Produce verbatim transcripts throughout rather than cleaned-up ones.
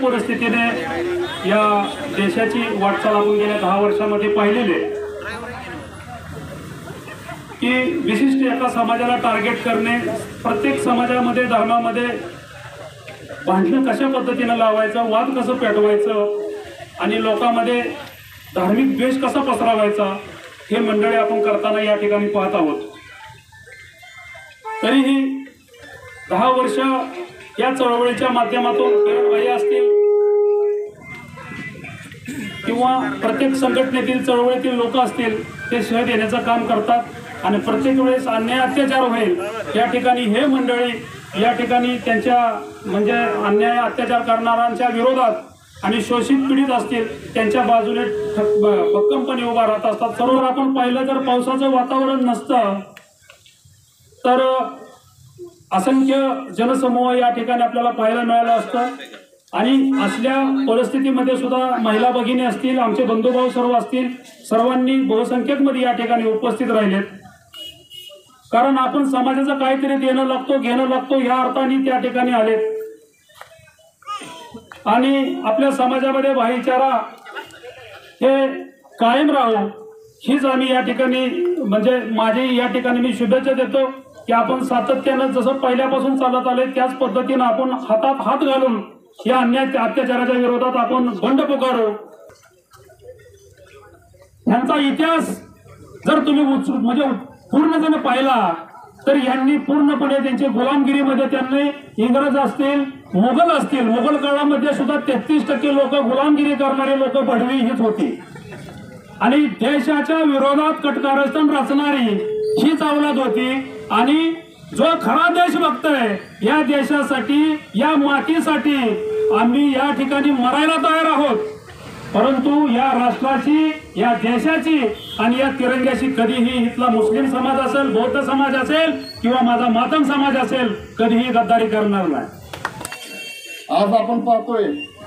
परिस्थितीने या देशाची वाटचाल आपण गेल्या दहा वर्षामध्ये पाहिलेली आहे की विशिष्ट एका समाजाला टार्गेट करणे, प्रत्येक समाजामध्ये धर्मामध्ये भांडणं कशा पद्धतीने लावायचं, वाद कसं पेटवायचं आणि लोकांमध्ये धार्मिक द्वेष कसा पसरवायचा हे मंडळी आपण करताना या ठिकाणी पाहत आहोत। तरीही दहा वर्ष या चळवळीच्या माध्यमातून किरण असतील किंवा प्रत्येक संघटनेतील चळवळीतील लोक असतील ते शह देण्याचं काम करतात आणि प्रत्येक वेळेस अन्याय अत्याचार होईल या ठिकाणी हे मंडळी या ठिकाणी त्यांच्या म्हणजे अन्याय अत्याचार करणाऱ्यांच्या विरोधात आणि शोषित पीडित असतील त्यांच्या बाजूने भक्कमपणे उभा राहत असतात। सर्व आपण पाहिलं तर पावसाचं वातावरण नसतं तर असंख्य जनसमूह या ठिकाणी आपल्याला पाहायला मिळालं असतं आणि असल्या परिस्थितीमध्ये सुद्धा महिला भगिनी असतील, आमचे बंधुभाऊ सर्व असतील, सर्वांनी बहुसंख्येमध्ये या ठिकाणी उपस्थित राहिलेत कारण आपण समाजाचं काहीतरी देणं लागतो घेणं लागतो या अर्थाने त्या ठिकाणी आलेत आणि आपल्या समाजामध्ये भाईचारा हे कायम राहो हीच आम्ही या ठिकाणी म्हणजे माझी या ठिकाणी मी शुभेच्छा देतो की आपण सातत्यानं जसं पहिल्यापासून चालत आले त्याच पद्धतीनं आपण हातात हात घालून या अन्याय अत्याचाराच्या विरोधात आपण बंड पुकारू। यांचा इतिहास जर तुम्ही म्हणजे पूर्णपणे पाहिला तर यांनी पूर्णपणे त्यांची गुलामगिरीमध्ये त्यांनी इंग्रज असतील, मुघल असतील, मुघल काळामध्ये सुद्धा तेहतीस टक्के लोक गुलामगिरी करणारे लोक बडवी हीच होती आणि देशाच्या विरोधात कटकारस्थान रचणारी हीच अवलाद होती आणि जो खरा देशभक्त आहे या देशासाठी या मातीसाठी आम्ही या ठिकाणी मरायला तयार आहोत परंतु या राष्ट्राची या देशाची आणि या तिरंग्याशी कधीही इथला मुस्लिम समाज असेल, बौद्ध समाज असेल किंवा माझा मातंग समाज असेल कधीही गद्दारी करणार नाही। आज आपण पाहतोय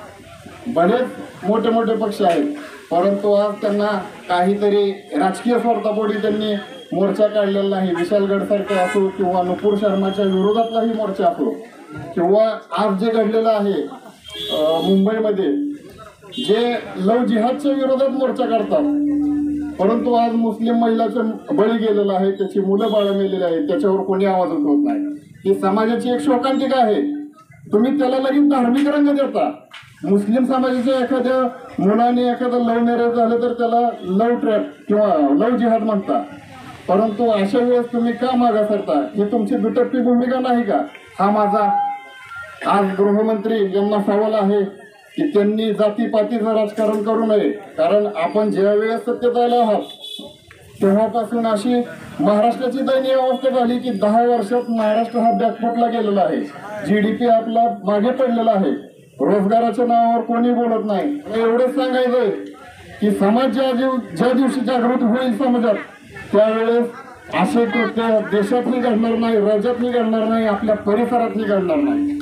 बरेच मोठे मोठे पक्ष आहेत परंतु आज त्यांना काहीतरी राजकीय स्वार्थापोटी त्यांनी मोर्चा काढलेला नाही। विशालगड सारखे असो किंवा नुपूर शर्माच्या विरोधातलाही मोर्चा असो किंवा आज जे घडलेलं आहे मुंबईमध्ये जे लव जिहादच्या विरोधात मोर्चा काढतात परंतु आज मुस्लिम महिलाचं बळी गेलेला आहे, त्याची मुलं बाळं मेलेली आहेत, त्याच्यावर कोणी आवाज उठवत नाही। ही समाजाची एक शोकांतिका आहे। तुम्ही त्याला लगेच धार्मिक रंग देता। मुस्लिम समाजाच्या एखाद्या मुलाने एखादं लव्ह मॅरेज झालं तर त्याला लव्ह ट्रॅप किंवा लव्ह जिहाद म्हणता परंतु अशा वेळेस तुम्ही का मागा सरता? ही तुमची दुटप्पी भूमिका नाही का? हा माझा आज गृहमंत्री यांना सवाल आहे की त्यांनी जातीपातीचं राजकारण करू नये कारण आपण ज्या वेळेस सत्तेत आलो आहात तेव्हापासून अशी महाराष्ट्राची दयनीय अवस्था झाली की दहा वर्षात महाराष्ट्र हा बॅकफुटला गेलेला आहे। जी डी पी आपला मागे पडलेला आहे, रोजगाराच्या नावावर कोणी बोलत नाही। एवढंच सांगायचंय की समाज ज्या ज्या दिवशी जागृत होईल समाजात त्यावेळेस असे कृत्य देशातही घडणार नाही, राज्यातही घडणार नाही, आपल्या परिसरातही घडणार नाही।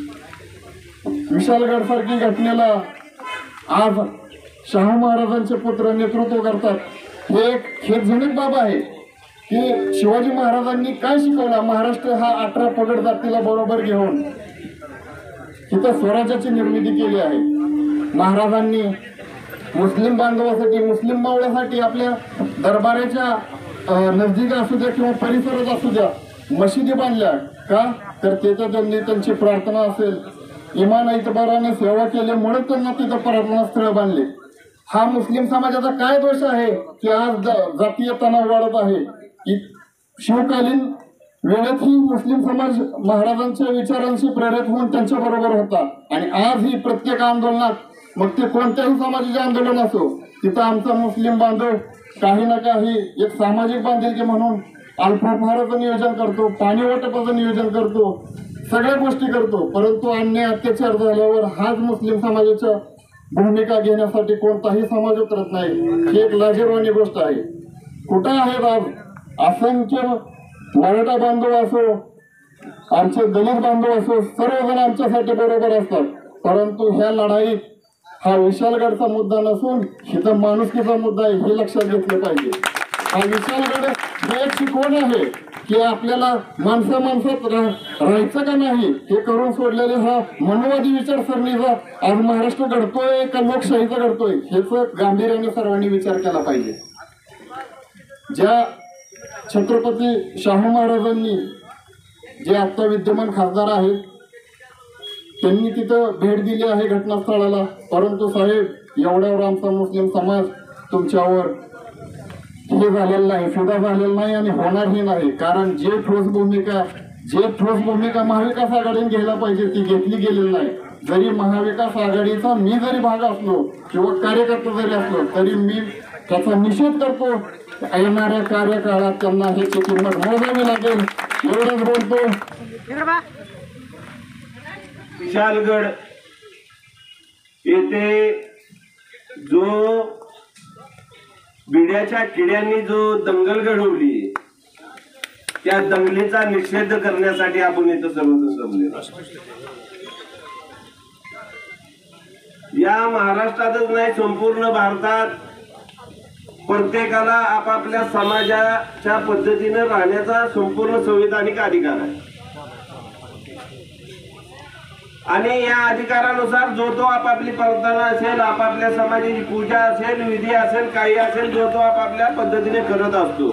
विशालगड सारखी घटनेला आज शाहू महाराजांचे पुत्र नेतृत्व करतात हे एक खेदजनक बाब आहे की शिवाजी महाराजांनी काय शिकवला? महाराष्ट्र हा अठरा पगड जातीला बरोबर घेऊन इथं स्वराज्याची निर्मिती केली आहे। महाराजांनी मुस्लिम बांधवासाठी, मुस्लिम मावळ्यासाठी आपल्या दरबाराच्या नजदीक असू द्या किंवा परिसरात असू द्या मशिदी बांधल्या का? तर तिथं त्यांनी त्यांची प्रार्थना असेल, इमान इतबाराने सेवा केल्यामुळे त्यांना तिथं प्रार्थना स्थळ बांधले। हा मुस्लिम समाजाचा काय दोष आहे की आज जातीय तणाव वाढत आहे की शिवकालीन वेळेतही मुस्लिम समाज महाराजांच्या विचारांशी प्रेरित होऊन त्यांच्या बरोबर होता आणि आज ही प्रत्येक आंदोलनात मग ते कोणत्याही समाजाचे आंदोलन असो तिथं आमचा मुस्लिम बांधव काही ना काही एक सामाजिक बांधिलकी म्हणून अल्पोपहाराचं नियोजन करतो, पाणी वाटपाचं नियोजन करतो, सगळ्या गोष्टी करतो परंतु अन्याय अत्याचार झाल्यावर हाच मुस्लिम समाजाच्या भूमिका घेण्यासाठी कोणताही समाज उतरत नाही। ही एक लाजिरवाणी गोष्ट आहे। कुठं आहेत आज असंख्य मराठा बांधव असो, आमचे दलित बांधव असो, सर्वजण आमच्यासाठी बरोबर असतात परंतु ह्या लढाईत हा विशालगडचा मुद्दा नसून इथं माणुसकीचा मुद्दा आहे हे लक्षात घेतलं पाहिजे। हा विशालगड हे एक शिकवण आहे की आपल्याला माणसा माणसात राहायचं का नाही हे करून सोडलेले हा मनोवादी विचारसरणीचा आज महाराष्ट्र घडतोय का लोकशाहीचा घडतोय हेच गांभीर्याने सर्वांनी विचार केला पाहिजे. ज्या छत्रपती शाहू महाराजांनी जे आता विद्यमान खासदार आहेत त्यांनी तिथं भेट दिली आहे घटनास्थळाला, परंतु साहेब एवढ्यावर आमचा मुस्लिम समाज तुमच्यावर हे झालेलं नाही, फिदा झालेलं नाही आणि होणारही नाही. कारण जे ठोस भूमिका जे ठोस भूमिका महाविकास आघाडीने घ्यायला पाहिजे ती घेतली गेलेली नाही. जरी महाविकास आघाडीचा मी जरी भाग असलो किंवा कार्यकर्ता जरी असलो तरी मी त्याचा निषेध करतो. येणाऱ्या कार्यकाळात त्यांना ह्याची किंमत मोजावी लागेल एवढंच बोलतो. विशालगड येथे जो बिड्याच्या किड्यांनी जो दंगल घडवली त्या दंगलीचा निषेध करण्यासाठी आपण इथं सर्वजण जमलेलो. या महाराष्ट्रातच नाही संपूर्ण भारतात प्रत्येकाला आपापल्या समाजाच्या पद्धतीने राहण्याचा संपूर्ण संविधानिक अधिकार आहे आणि या अधिकारानुसार जो तो आपापली प्रार्थना असेल, आपापल्या समाजाची पूजा असेल, विधी असेल, काही असेल, जो तो आपापल्या पद्धतीने करत असतो.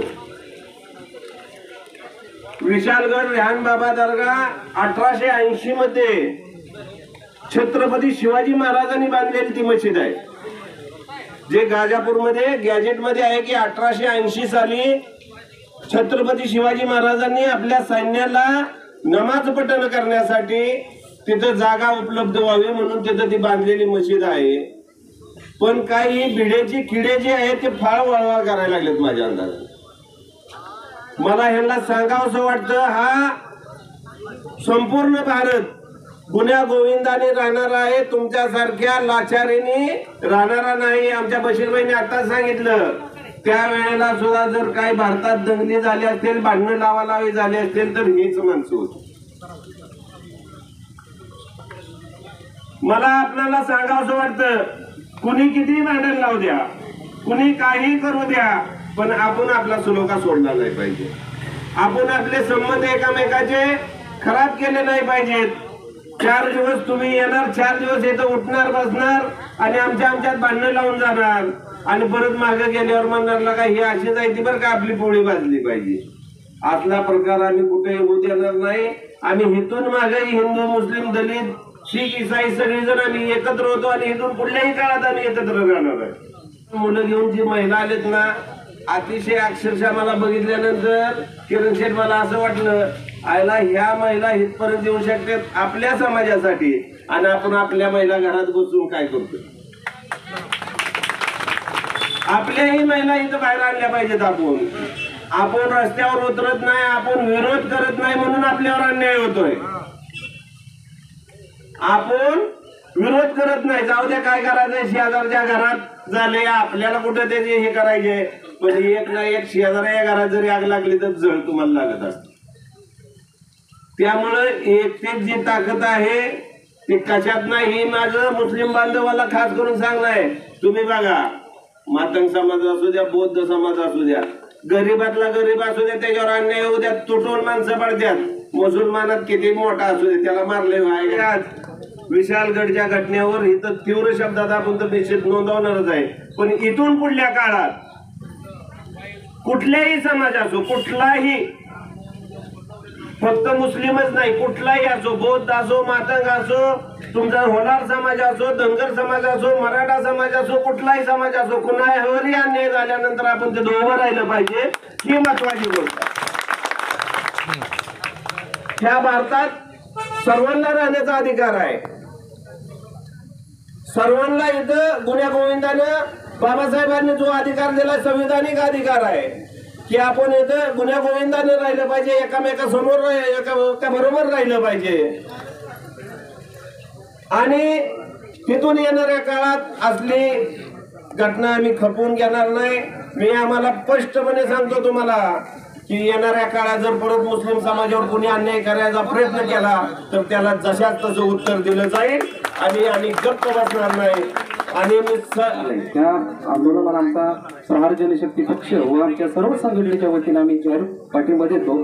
विशालगड रेहान बाबा दर्गा अठराशे ऐंशी मध्ये छत्रपती शिवाजी महाराजांनी बांधलेली ती मशीद आहे. जे गाजापूरमध्ये गॅजेट मध्ये आहे की अठराशे ऐंशी साली छत्रपती शिवाजी महाराजांनी आपल्या सैन्याला नमाज पठण करण्यासाठी तिथं जागा उपलब्ध व्हावी म्हणून तिथं ती बांधलेली मशीद आहे. पण काही भिडेची किडे जे आहेत ते फाळ वळवा करायला लागलेत माझ्या अंदाजाने. मला ह्यांना सांगावंसं वाटतं हा संपूर्ण भारत गुन्ह्या गोविंदाने राहणारा आहे, तुमच्यासारख्या लाचारीने राहणारा नाही. आमच्या बशीरबाईंनी आताच सांगितलं त्यावेळेला सुद्धा जर काही भारतात दंगली झाली असतील, भांडणं लावालावी झाली असतील तर हीच माणसं होती. मला आपल्याला सांगावंसं वाटतं कुणी किती भांडण लावू द्या, कुणी काही करू द्या, पण आपण आपला सुलोका सोडला नाही पाहिजे. आपण आपले संबंध एकामेकाचे खराब केले नाही पाहिजेत. चार दिवस तुम्ही येणार, चार दिवस इथं उठणार बसणार आणि आमच्या आमच्यात भांडणं लावून जाणार आणि परत मागे गेल्यावर म्हणणार का ही अशी जायची बरं का आपली पोळी भाजली पाहिजे. असला प्रकार आम्ही कुठे होऊ देणार नाही. आम्ही इथून मागे हिंदू मुस्लिम दलित शीख इसाई सगळेजण आम्ही एकत्र होतो आणि इथून पुढल्याही काळात आम्ही एकत्र राहणार आहे. मुलं घेऊन जी महिला आलेत ना अतिशय अक्षरशः मला बघितल्यानंतर किरण शेठ मला असं वाटलं आयला ह्या महिला इथपर्यंत येऊ शकतात आपल्या समाजासाठी आणि आपण आपल्या महिला घरात बसून काय करतो. आपल्याही महिला इथं बाहेर आणल्या पाहिजेत. आपण आपण रस्त्यावर उतरत नाही, आपण विरोध करत नाही म्हणून आपल्यावर अन्याय होतोय. आपण विरोध करत नाही, जाऊ द्या काय करायचंय शेजारच्या घरात झाले आपल्याला कुठं त्याचे हे करायचे. पण एक ना एक शेजाऱ्या घरात जरी आग लागली तर जळ तुम्हाला लागत असते. त्यामुळं एकतेच जी ताकद आहे ती कशात नाही. माझं मुस्लिम बांधवाला खास करून सांगणं आहे. तुम्ही बघा मातंग समाज असू द्या, बौद्ध समाज असू द्या, गरीबातला गरीब असू द्या त्याच्यावर अन्याय होऊ द्या, तुटून माणसं पडत्यात. मुसलमानात किती मोठा असू दे त्याला मारले व्हाय. आज विशालगडच्या घटनेवर इथं तीव्र शब्दात आपण तर निश्चित नोंदवणारच आहे. पण इथून पुढल्या काळात कुठल्याही समाज असो, कुठलाही फक्त मुस्लिमच नाही कुठलाही असो, बौद्ध असो, मातंग असो, तुमचा होलार समाज असो, धनगर समाज असो, मराठा समाज असो, कुठलाही समाज असो, कुणावरही अन्याय झाल्यानंतर आपण ते उभं राहिलं पाहिजे ही महत्वाची गोष्ट. ह्या भारतात सर्वांना राहण्याचा अधिकार आहे. सर्वांना इथं गुन्ह्या गोविंदानं बाबासाहेबांनी जो अधिकार दिला संविधानिक अधिकार आहे की आपण इथं गुन्ह्या गोविंदाने राहिलं पाहिजे, एकामेकासमोर एका बरोबर राहिलं पाहिजे. आणि तिथून येणाऱ्या काळात असली घटना आम्ही खपवून घेणार नाही. मी आम्हाला स्पष्टपणे सांगतो तुम्हाला की येणाऱ्या काळात जर परत मुस्लिम समाजावर कोणी अन्याय करायचा प्रयत्न केला तर त्याला जशाच तसं उत्तर दिलं जाईल. आम्ही आणि गप्प बसणार नाही आणि मी स- त्या आंदोलनाला आमचा प्रहार जनशक्ती पक्ष व आमच्या सर्व संघटनेच्या वतीने आम्ही जाहीर पाठिंबा देतो.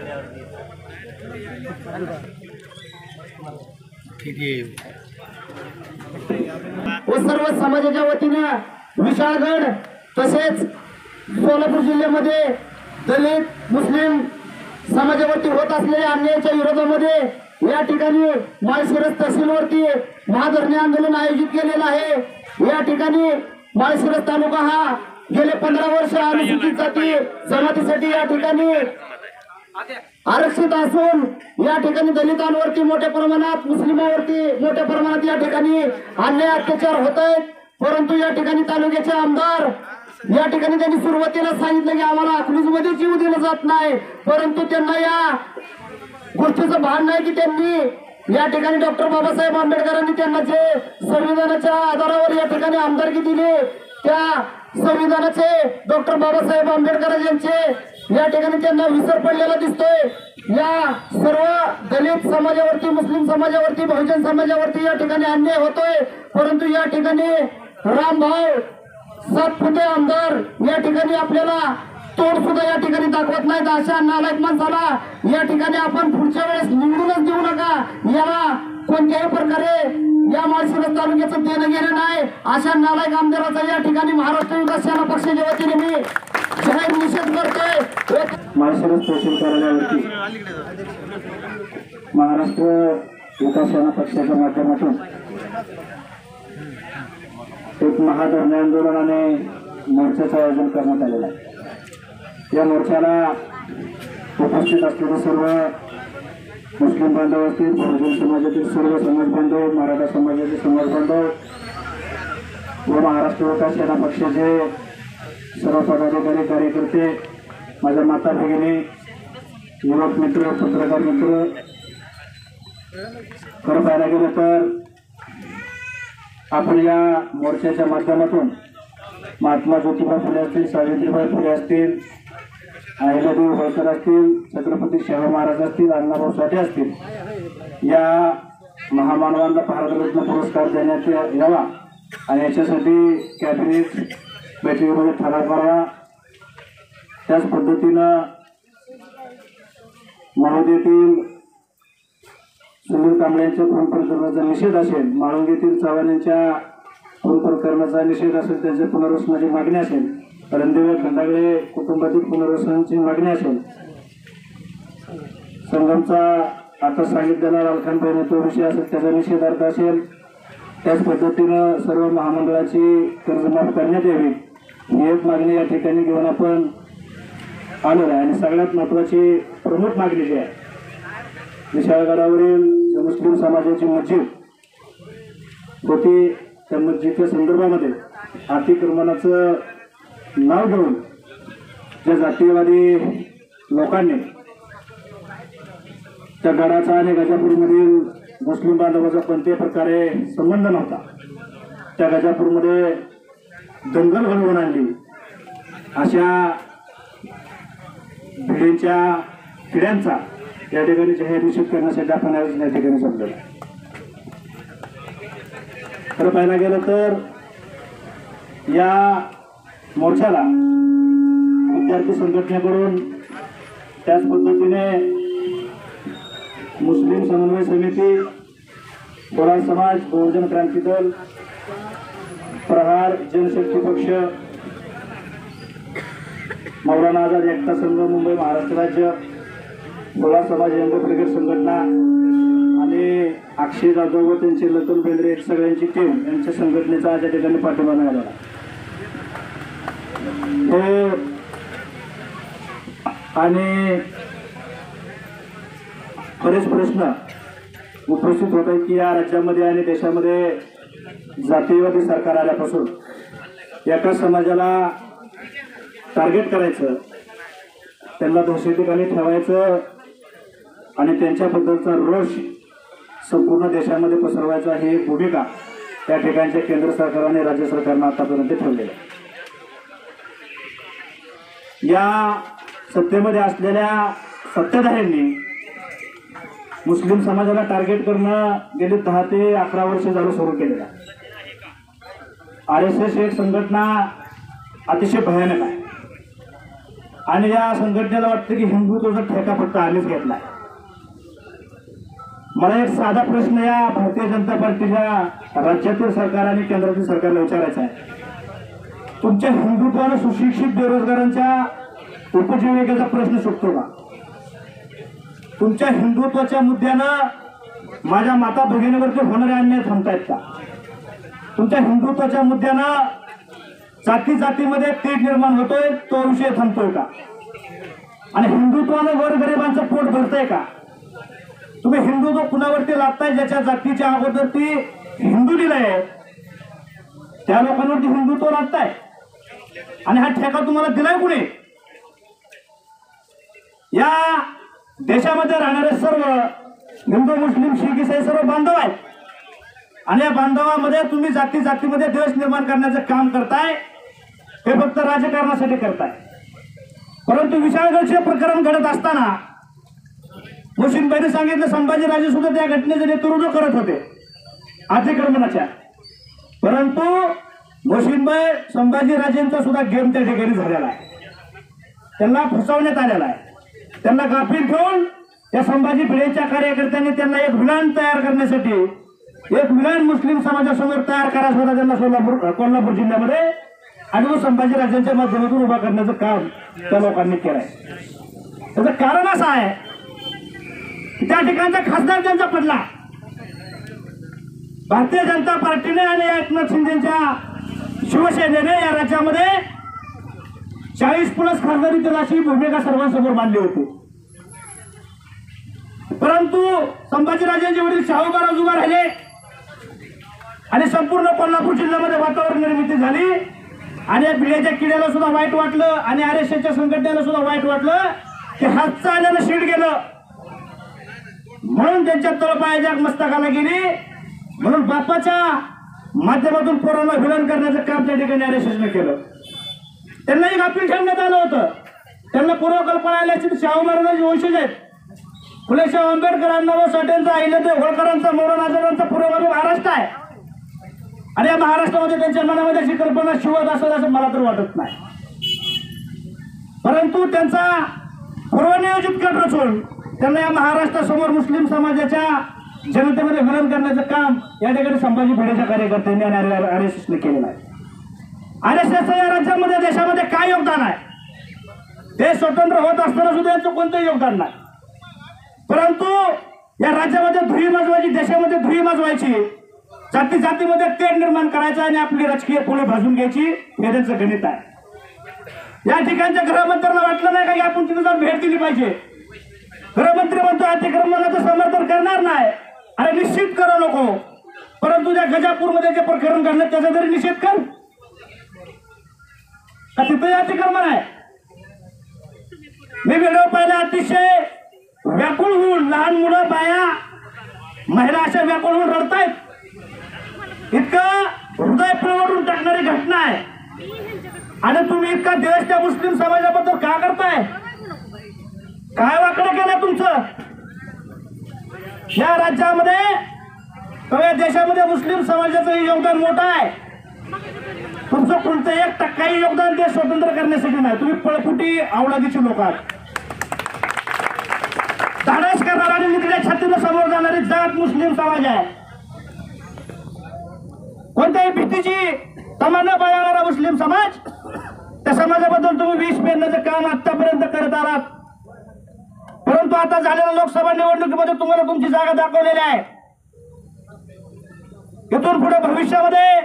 व सर्व समाजाच्या वतीनं विशाळगड तसेच सोलापूर जिल्ह्यामध्ये दलित मुस्लिम समाजावरती होत असलेल्या अन्यायाच्या विरोधामध्ये या ठिकाणी माळशिरस तहसीलवरती महाधरणी आंदोलन आयोजित केलेलं आहे. या ठिकाणी माळशिरस तालुका हा गेले पंधरा वर्ष अनुसूचित जाती जमातीसाठी या ठिकाणी आरक्षित असून या ठिकाणी दलितांवरती मोठ्या प्रमाणात मुस्लिमांवरती मोठ्या प्रमाणात या ठिकाणी अन्याय अत्याचार होत आहेत. परंतु या ठिकाणी तालुक्याचे आमदार या ठिकाणी त्यांनी सुरुवातीला सांगितलं की आम्हाला अकलूजमध्ये जीव दिला जात नाही, परंतु त्यांना या गोष्टीचं भान नाही की त्यांनी या ठिकाणी डॉक्टर बाबासाहेब आंबेडकरांनी त्यांना जे संविधानाच्या आधारावर या ठिकाणी आमदारकी दिली त्या संविधानाचे डॉक्टर बाबासाहेब आंबेडकर यांचे या ठिकाणी त्यांना विसर पडलेला दिसतोय. या सर्व दलित समाजावरती मुस्लिम समाजावरती बहुजन समाजावरती या ठिकाणी अन्याय होतोय, परंतु या ठिकाणी रामभाऊ सातपुते आमदार या ठिकाणी आपल्याला तोड सुद्धा या ठिकाणी दाखवत नाहीत. अशा नालायक माणसाला या ठिकाणी आपण पुढच्या वेळेस निवडूनच देऊ नका. याला कोणत्याही प्रकारे या माळशिरस तालुक्याचं देणं घेणं नाही. अशा नालायक आमदाराचा या ठिकाणी महाराष्ट्र विकास सेना पक्षाच्या वतीने मी जाहीर निषेध करतोय. माळशिरस तहसील कार्यालयावरती महाराष्ट्र विकास सेना पक्षाच्या माध्यमातून एक महाधरणी आंदोलनाने मोर्चाचं आयोजन करण्यात आलेलं आहे. या मोर्चाला उपस्थित असलेले सर्व मुस्लिम बांधव असतील, बहुजन समाजातील सर्व समाज बांधव, मराठा समाजाचे समाज बांधव व महाराष्ट्र विकास सेना पक्षाचे सर्व पदाधिकारी कार्यकर्ते, माझ्या माता भगिनी, युवक मित्र, पत्रकार मित्र, खरं पाहायला गेलं तर आपण या मोर्चाच्या माध्यमातून महात्मा ज्योतिबा फुले असतील, सावित्रीबाई फुले असतील, अहिल्यादेवी होळकर असतील, छत्रपती शाहू महाराज असतील, अण्णाभाऊ साठे असतील, या महामानवांना भारतरत्न पुरस्कार देण्यात यावा आणि याच्यासाठी कॅबिनेट बैठकीमध्ये ठराव करावा. त्याच पद्धतीनं महोदयतील सुनील कांबळे यांच्या खून प्रकरणाचा निषेध असेल, माळुंगीतील चव्हाण यांच्या खून प्रकरणाचा निषेध असेल, त्यांच्या पुनर्वसनाची मागणी असेल, रणदेव खंडागळे कुटुंबातील पुनर्वसनाची मागणी असेल, संगमचा आता सांगितलेला लालखान बहिणी तो विषय असेल त्याचा निषेधार्थ असेल, त्याच पद्धतीनं सर्व महामंडळाची कर्जमाफ करण्यात यावी ही एक मागणी या ठिकाणी घेऊन आपण आलेलो आहे. आणि सगळ्यात महत्त्वाची प्रमुख मागणी जी आहे, विशाळगडावरील जे मुस्लिम समाजाची मस्जिद होती त्या मस्जिदच्या संदर्भामध्ये अतिक्रमणाचं नाव घेऊन ज्या जातीयवादी लोकांनी त्या गडाचा आणि गजापूरमधील मुस्लिम बांधवाचा कोणत्याही प्रकारे संबंध नव्हता, त्या गजापूरमध्ये दंगल घडवून आणली, अशा भिडेंच्या किड्यांचा या ठिकाणी जाहीर निषेध करण्यासाठी आपण आज या ठिकाणी जमलो. खरं पाहायला गेलं तर या मोर्चाला विद्यार्थी संघटनेकडून, त्याच पद्धतीने मुस्लिम समन्वय समिती, कोराड समाज, बहुजन क्रांती दल, प्रहार जनशक्ती पक्ष, मौलाना आझाद एकता संघ मुंबई महाराष्ट्र राज्य, कोळा समाज यंग ब्रिगेड संघटना आणि अक्षय जाधव व त्यांचे लतन बेंद्रे सगळ्यांची टीम यांच्या संघटनेचा आज या ठिकाणी पाठिंबा मिळाला. हे आणि बरेच प्रश्न उपस्थित होत आहेत की या राज्यामध्ये आणि देशामध्ये जातीयवादी सरकार आल्यापासून एका समाजाला टार्गेट करायचं, त्यांना दहशतीखाली ठेवायचं आणि त्यांच्याबद्दलचा रोष संपूर्ण देशामध्ये पसरवायचा ही एक भूमिका या ठिकाणच्या केंद्र सरकार आणि राज्य सरकारनं आतापर्यंत ठेवलेली आहे. या सत्तेमध्ये असलेल्या सत्ताधाऱ्यांनी मुस्लिम समाजाला टार्गेट करणं गेली दहा ते अकरा वर्ष झालं सुरू केलेलं आहे. आर एस एस एक संघटना अतिशय भयानक आहे आणि या संघटनेला वाटतं की हिंदुत्वाचा ठेका फक्त आम्हीच घेतला आहे. मला एक साधा प्रश्न या भारतीय जनता पार्टीच्या राज्यातील सरकार आणि केंद्रातील सरकारला विचारायचा आहे. तुमच्या हिंदुत्वानं सुशिक्षित बेरोजगारांच्या उपजीविकेचा प्रश्न सुटतो का? तुमच्या हिंदुत्वाच्या मुद्द्यानं माझ्या माता भगिनीवरती होणारे अन्याय थांबतायत का? तुमच्या हिंदुत्वाच्या मुद्द्यानं जाती जातीमध्ये तेढ निर्माण होतोय तो विषय थांबतोय का? आणि हिंदुत्वानं गोरगरिबांचं पोट भरतंय का? तुम्ही हिंदुत्व कुणावरती लादताय ज्याच्या जातीच्या अगोदर ती हिंदू दिलंय त्या लोकांवरती हिंदुत्व लादताय आणि हा ठेका तुम्हाला दिलाय कुणी? या देशामध्ये राहणारे सर्व हिंदू मुस्लिम शीख इसाई सर्व बांधव आहेत आणि या बांधवामध्ये तुम्ही जाती जातीमध्ये देश निर्माण करण्याचं काम करताय. हे फक्त राजकारणासाठी करताय. परंतु विशाळगडचे प्रकरण घडत असताना मोशीनबाईंनी सांगितलं संभाजीराजे सुद्धा त्या घटनेचे नेतृत्व करत होते अतिक्रमणाच्या. परंतु मोशीनबाई संभाजीराजेंचा सुद्धा गेम त्या ठिकाणी झालेला आहे. त्यांना फसवण्यात आलेला आहे. त्यांना गाफील ठेवून त्या संभाजी भिडेच्या कार्यकर्त्यांनी त्यांना एक विलान तयार करण्यासाठी एक विलान मुस्लिम समाजासमोर तयार करायचा होता त्यांना सोलापूर कोल्हापूर जिल्ह्यामध्ये आणि तो संभाजीराजांच्या माध्यमातून उभा करण्याचं काम त्या लोकांनी केलंय. त्याचं कारण असं आहे की त्या ठिकाणचा खासदार त्यांचा पडला. भारतीय जनता पार्टीने आणि एकनाथ शिंदेच्या शिवसेनेने या राज्यामध्ये चाळीस प्लस खासदारी दिला अशी भूमिका सर्वांसमोर मांडली होती. परंतु संभाजीराजांचे वडील शाहू महाराज उभा राहिले आणि संपूर्ण कोल्हापूर जिल्ह्यामध्ये वातावरण निर्मिती झाली आणि या भिडेच्या किड्याला सुद्धा वाईट वाटलं आणि आर एस एसच्या संघटनेला सुद्धा वाईट वाटलं की हातचं आल्यानं शीट गेलं म्हणून त्यांच्या तळपायाच्या मस्तकाला गेली. म्हणून बापाच्या माध्यमातून पोरांना विलन करण्याचं काम त्या ठिकाणी आर एस एसने केलं. त्यांनाही गाफील ठेवण्यात आलं होतं. त्यांना पूर्वकल्पना आल्याची शाहू महाराजांचे वंशज आहेत. फुले शाहू आंबेडकर अण्णाभाऊ साठेंचा अहिल्यादेवी होळकरांचा मोरण आजारांचा पूर्वभावी महाराष्ट्र आहे आणि या महाराष्ट्रामध्ये त्यांच्या मनामध्ये अशी कल्पना शिवत असेल असं मला तर वाटत नाही. परंतु त्यांचा पूर्वनियोजित कट रचून त्यांना या महाराष्ट्रासमोर मुस्लिम समाजाच्या जनतेमध्ये विलन करण्याचं काम या ठिकाणी संभाजी भिडेच्या कार्यकर्त्यांनी आणि आर एस एसने केलेलं आहे. आर एस एसचं या राज्यामध्ये देशामध्ये काय योगदान आहे? ते स्वतंत्र होत असताना सुद्धा यांचं कोणतंही योगदान नाही. परंतु या राज्यामध्ये धुई माजवायची देशामध्ये धुई माजवायची जाती जातीमध्ये तेढ निर्माण करायचं आणि आपली राजकीय पोळी भाजून घ्यायची हे त्यांचं गणित आहे. या ठिकाणच्या गृहमंत्र्यांना वाटलं नाही का की आपण तिथे जाऊन भेट दिली पाहिजे. गृहमंत्री म्हणतो अतिक्रमणाचं समर्थन करणार नाही. अरे निश्चित करू नको परंतु त्या गजापूरमध्ये जे प्रकरण घडलं त्याचा तरी निषेध कर का तिथे अतिक्रमण आहे. मी व्हिडिओ पाहिला अतिशय व्याकुळ होऊन लहान मुलं बाया महिला अशा व्याकुळ होऊन रडतायत. इतकं हृदय पिळवटून टाकणारी घटना आहे आणि तुम्ही इतका देश त्या मुस्लिम समाजाबद्दल का करताय? काय वाकडं केलं तुमचं? या राज्यामध्ये किंवा या देशामध्ये मुस्लिम समाजाचं योगदान मोठं आहे. तुमचं कोणतं एक टक्काही योगदान देश स्वतंत्र करण्यासाठी नाही. तुम्ही पळपुटी अवलादीची लोक आहात. धाडस करणार आणि निकड्या छातीनं समोर जाणारी जात मुस्लिम समाज आहे. कोणत्याही भीतीची तमा न बाळगणारा मुस्लिम समाज त्या समाजाबद्दल तुम्ही विष पेरण्याचं काम आतापर्यंत करत आलात. परंतु आता झालेल्या लोकसभा निवडणुकीमध्ये तुम्हाला तुमची जागा दाखवलेली आहे. इथून पुढे भविष्यामध्ये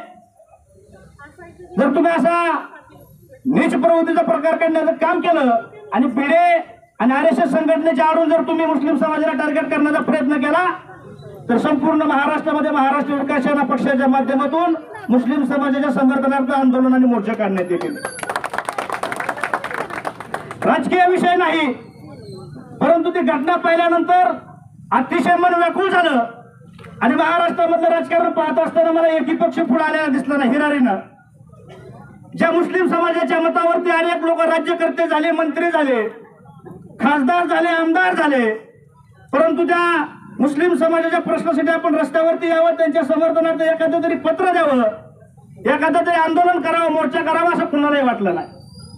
जर तुम्ही असा नीच प्रवृत्तीचा प्रकार करण्याचं काम केलं आणि भिडे आणि आर एस एस संघटनेच्या आडून जर तुम्ही मुस्लिम समाजाला टार्गेट करण्याचा प्रयत्न केला तर संपूर्ण महाराष्ट्रामध्ये महाराष्ट्र विकास सेना पक्षाच्या माध्यमातून मुस्लिम समाजाच्या समर्थनार्थ आंदोलन आणि मोर्चा काढण्यात येतील. राजकीय विषय नाही परंतु ती घटना पाहिल्यानंतर अतिशय मन व्याकुळ झालं आणि महाराष्ट्रामधलं राजकारण पाहत असताना मला एकही पक्ष पुढे आलेला दिसला नाही. हिरारीनं ज्या मुस्लिम समाजाच्या मतावरती अनेक लोक राज्यकर्ते झाले, मंत्री झाले, खासदार झाले, आमदार झाले, परंतु त्या मुस्लिम समाजाच्या प्रश्नासाठी आपण रस्त्यावरती यावं, त्यांच्या समर्थनार्थ एखादं तरी पत्र द्यावं, एखादं तरी आंदोलन करावं, मोर्चा करावा असं कुणालाही वाटलं नाही.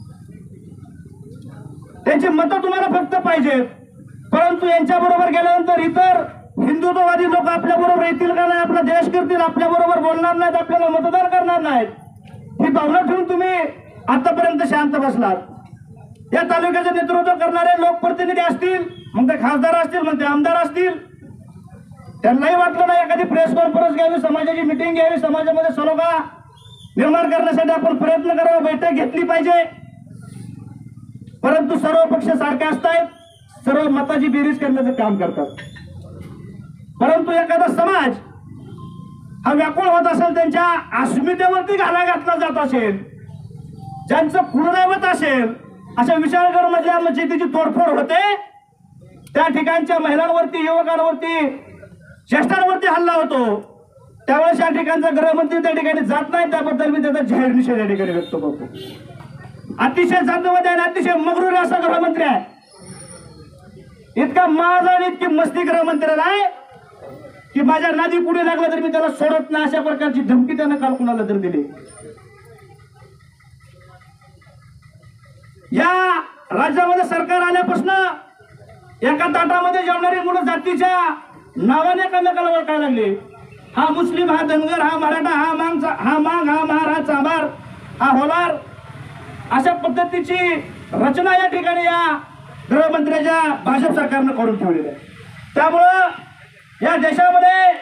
त्यांची मतं तुम्हाला फक्त पाहिजेत, परंतु यांच्या बरोबर गेल्यानंतर इतर हिंदुत्ववादी लोक आपल्या बरोबर येतील का नाही, आपला देश करतील, आपल्या बरोबर बोलणार नाहीत, आपल्याला मतदान करणार नाहीत, ही भावना ठेवून तुम्ही आतापर्यंत शांत बसलात. या तालुक्याचं नेतृत्व करणारे लोकप्रतिनिधी असतील, मग ते खासदार असतील, मग ते आमदार असतील, त्यांनाही वाटलं नाही एखादी प्रेस कॉन्फरन्स घ्यावी, समाजाची मिटिंग घ्यावी, समाजामध्ये सलोखा निर्माण करण्यासाठी आपण प्रयत्न करावा, बैठक घेतली पाहिजे. परंतु सर्व पक्ष सारखे असतात, सर्व मताची बेरीज करण्याचं काम करतात. परंतु एखादा समाज हा व्याकुळ होत असेल, त्यांच्या अस्मितेवरती घाला घातला जात असेल, ज्यांचं कुलदैवत असेल, अशा विशाळगड मधल्या मशिदीची तोडफोड होते, त्या ठिकाणच्या महिलांवरती, युवकांवरती, ज्येष्ठांवरती हल्ला होतो, त्यावेळेस या ठिकाणचा गृहमंत्री त्या ठिकाणी जात नाही. त्याबद्दल मी त्याचा जाहीर निषेध या ठिकाणी व्यक्त करतो. अतिशय जातवादी आणि अतिशय मगरूर असा गृहमंत्री आहे. इतका माज आणि इतकी मस्ती गृहमंत्र्याला आहे की माझ्या नादी पुढे लागला तर मी त्याला सोडत नाही, अशा प्रकारची धमकी त्यानं काल कुणाला तर दिली. या राज्यामध्ये सरकार आल्यापासून एका ताटामध्ये जेवणारी मुलं जातीच्या नावाने एकामेकाला ओळखायला लागले. हा मुस्लिम, हा धनगर, हा मराठा, हा मांग, हा मांग, हा महार, हा चांभार, हा होलार, अशा पद्धतीची रचना या ठिकाणी या गृहमंत्र्याच्या भाजप सरकारनं करून ठेवलेली आहे. त्यामुळं या देशामध्ये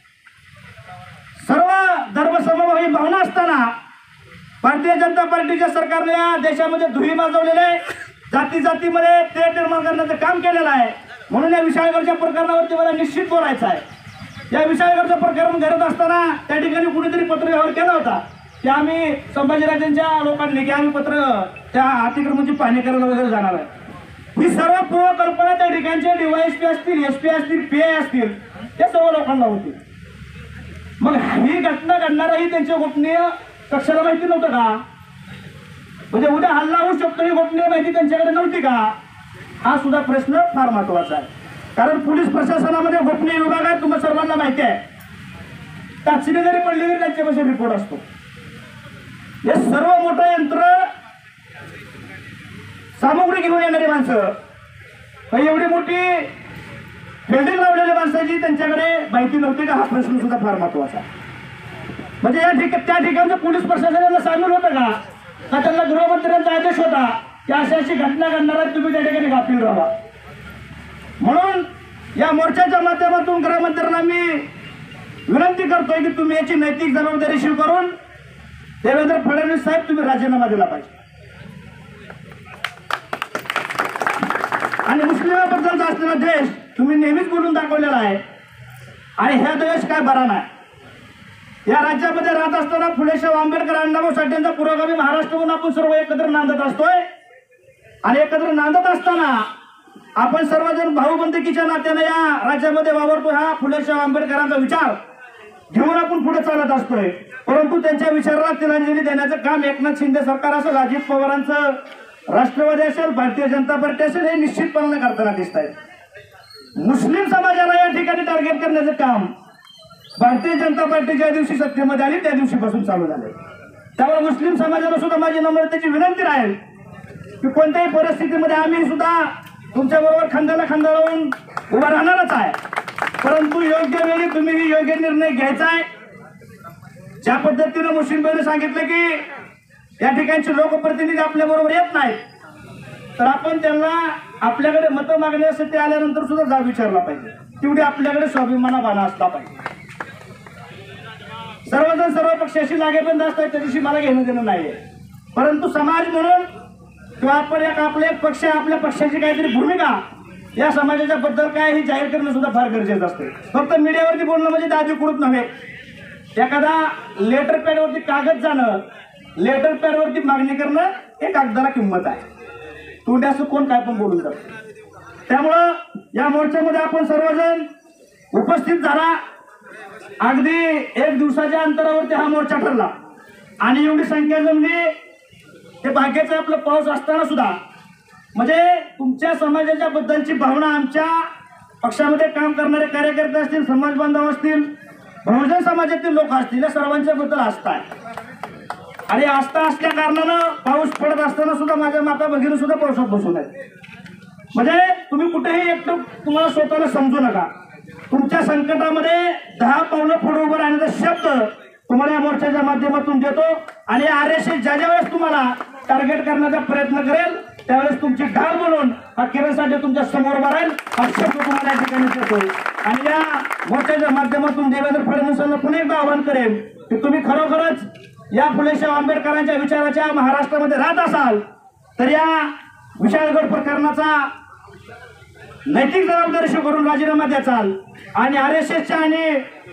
सर्व धर्मसमभाव ही भावना असताना भारतीय जनता पार्टीच्या सरकारने या देशामध्ये धुई माजवलेले आहे, जाती जातीमध्ये तेढ निर्माण करण्याचं काम केलेलं आहे. म्हणून या विशाळगडच्या प्रकरणावरती मला निश्चित बोलायचं आहे. या विशाळगडचं प्रकरण घडत असताना त्या ठिकाणी कुणीतरी पत्रव्यवहार केला होता की आम्ही संभाजीराजांच्या लोकांनी की आम्ही पत्र त्या अतिक्रमणाची पाहणी करायला वगैरे जाणार आहे. ही सर्व पूर्वकल्पना त्या ठिकाणचे डीवायएसपी असतील, एसपी असतील, पीआय असतील, त्या सर्व लोकांना होती. मग ही घटना घडणारही त्यांच्या गोपनीय कक्षाला माहिती नव्हतं का? म्हणजे उद्या हल्ला होऊ शकतो ही गोपनीय माहिती त्यांच्याकडे नव्हती का? हा सुद्धा प्रश्न फार महत्वाचा आहे. कारण पोलीस प्रशासनामध्ये गोपनीय विभाग आहे, तुम्हाला सर्वांना माहिती आहे. टाचणी जरी पडली तरी त्यांच्यापाशी रिपोर्ट असतो. हे सर्व मोठं यंत्र, सामुग्री घेऊन येणारी माणसं, एवढी मोठी बिल्डिंग लावलेली माणसाची त्यांच्याकडे माहिती नव्हती का? हा प्रश्न सुद्धा फार महत्वाचा आहे. म्हणजे या ठिकाणी त्या ठिकाणचं पोलीस प्रशासनाला सामील होतं का? का त्यांना गृहमंत्र्यांचा आदेश होता की अशी अशी घटना घडणार, तुम्ही त्या ठिकाणी गाफील राहा? म्हणून या मोर्चाच्या माध्यमातून गृहमंत्र्यांना मी विनंती करतोय की तुम्ही याची नैतिक जबाबदारी स्वीकारून देवेंद्र फडणवीस साहेब तुम्ही राजीनामा दिला पाहिजे. आणि मुस्लिमाबद्दलचा असलेला द्वेष तुम्ही नेहमीच बोलून दाखवलेला आहे आणि हा द्वेष काय बरा नाही. या राज्यामध्ये राहत असताना फुलेशाह आंबेडकर अण्णाभाऊ साठेंचा पुरोगामी महाराष्ट्र म्हणून आपण सर्व एकत्र नांदत असतोय आणि एकत्र नांदत असताना आपण सर्वजण भाऊबंदकीच्या नात्याने या राज्यामध्ये वावरतो. हा फुलेशाह आंबेडकरांचा विचार घेऊन आपण पुढे चालत असतोय. परंतु त्यांच्या विचाराला तिलांजली देण्याचं काम एकनाथ शिंदे सरकार असेल, अजित पवारांचं राष्ट्रवादी असेल, भारतीय जनता पार्टी असेल, हे निश्चितपणे करताना दिसत आहे. मुस्लिम समाजाला या ठिकाणी टार्गेट करण्याचं काम भारतीय जनता पार्टी ज्या दिवशी सत्तेमध्ये आली त्या दिवशीपासून चालू झाले. त्यामुळे मुस्लिम समाजाला सुद्धा माझी नम्रतेची विनंती राहील की कोणत्याही परिस्थितीमध्ये आम्ही सुद्धा तुमच्या बरोबर खांद्याला खांदा लावून उभा राहणारच आहे. परंतु योग्य वेळी तुम्ही योग्य निर्णय घ्यायचा आहे. ज्या पद्धतीने मुस्लिम भाईने सांगितलं की या ठिकाणचे लोकप्रतिनिधी आपल्या बरोबर येत नाहीत, तर आपण त्यांना आपल्याकडे मतं मागण्यासाठी आल्यानंतर सुद्धा जाब विचारला पाहिजे. तेवढी आपल्याकडे स्वाभिमानाबाणा असला पाहिजे. सर्वजण सर्व पक्षाशी लागेबंद असतात, त्याच्याशी मला घेणं देणं नाहीये. परंतु समाज म्हणून किंवा आपण एक आपला एक पक्ष, आपल्या पक्षाची काहीतरी भूमिका या समाजाच्या बद्दल काय ही जाहीर करणं सुद्धा फार गरजेचं असते. फक्त मीडियावरती बोलणं म्हणजे ते अधिकृत नव्हे. एखादा लेटर पॅडवरती कागद जाणं, लेटर पॅडवरती मागणी करणं, हे कागदाला किंमत आहे. तोंडी असं कोण काय पण बोलून जातं. त्यामुळं या मोर्चामध्ये आपण सर्वजण उपस्थित झाला. अगदी एक दिवसाच्या अंतरावरती हा मोर्चा ठरला आणि एवढी संख्या जमली. ते भाग्याचा आपलं पाऊस असताना सुद्धा म्हणजे तुमच्या समाजाच्या बद्दलची भावना आमच्या पक्षामध्ये काम करणारे कार्यकर्ते असतील, समाज बांधव असतील, बहुजन समाजातील लोक असतील, या सर्वांच्या बद्दल आस्था आहे. आणि आस्था असल्या कारणानं पाऊस पडत असताना सुद्धा माझ्या माता भगिनी सुद्धा पावसात बसून आहेत. म्हणजे तुम्ही कुठेही एकटं तुम्हाला स्वतःला समजू नका. तुमच्या संकटामध्ये दहा पावलं पुढे उभं राहण्याचा शब्द तुम्हाला या मोर्चाच्या माध्यमातून देतो. आणि आर एस एस ज्या ज्या वेळेस तुम्हाला टार्गेट करण्याचा प्रयत्न करेल त्यावेळेस तुमची ढाल बोलून हा किरणसाठी तुमच्या समोर उभा राहील हा शब्द तुम्हाला या ठिकाणी देतो. आणि या मोर्चाच्या माध्यमातून देवेंद्र फडणवीसांना पुन्हा एकदा आवाहन करेन की तुम्ही खरोखरच या फुलेशाह आंबेडकरांच्या विचाराच्या महाराष्ट्रामध्ये राहत असाल तर या विशाळगड प्रकरणाचा नैतिक जबाबदारी स्वीकारून राजीनामा द्याचाल. आणि आर एस एसच्या आणि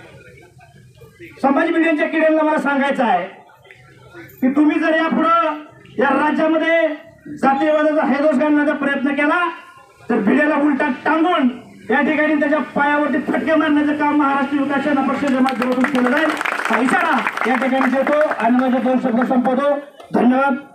समाज मीडियाच्या किड्यांना मला सांगायचं आहे की तुम्ही जर यापुढं या राज्यामध्ये जातीयवादाचा हैदोस घालण्याचा प्रयत्न केला तर भिड्याला उलटा टांगून या ठिकाणी त्याच्या पायावरती फटके मारण्याचं काम महाराष्ट्र विकास सेना पक्षाच्या माध्यमातून केलं जाईल हा इशारा या ठिकाणी देतो आणि माझे दोन शब्द संपवतो. धन्यवाद.